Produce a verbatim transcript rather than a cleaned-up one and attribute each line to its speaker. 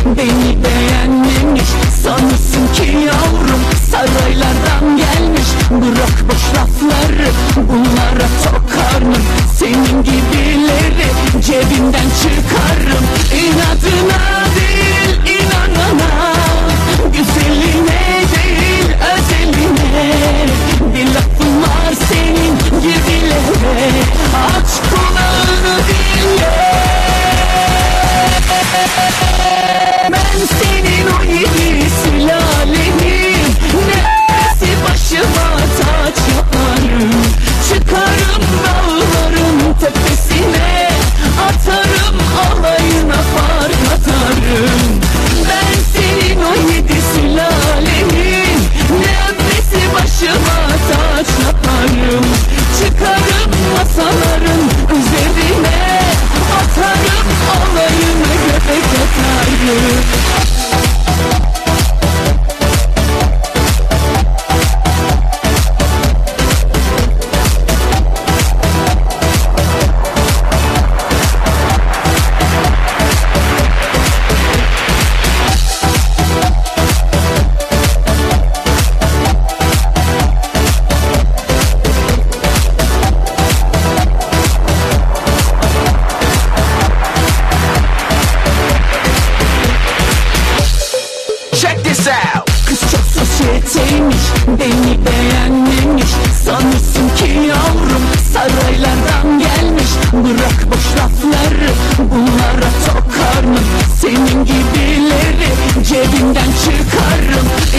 Speaker 1: beni beğenmemiş. Sanırsın ki yavrum saraylardan gelmiş. Bırak boş lafları, bunlara tok karnım. Senin gibileri cebimden çıkarım. İnadına değil inanana, güzeline değil özeline. Bir lafın var senin gibilere, aç kulağını dinle. Ben senin o yedi sülalenin nefesi başıma taç yaparım. Çıkarım dağların tepesine, atarım alayına fark atarım. Ben senin o yedi sülalenin nefesi başıma taç yaparım. Çıkarım masaların üzerine, atarım alayını göbek atarım. Kız çok sosyeteymiş, beni beğenmemiş. Sanırsın ki yavrum saraylardan gelmiş. Bırak boş lafları, bunlara tok karnım. Senin gibileri cebimden çıkarım.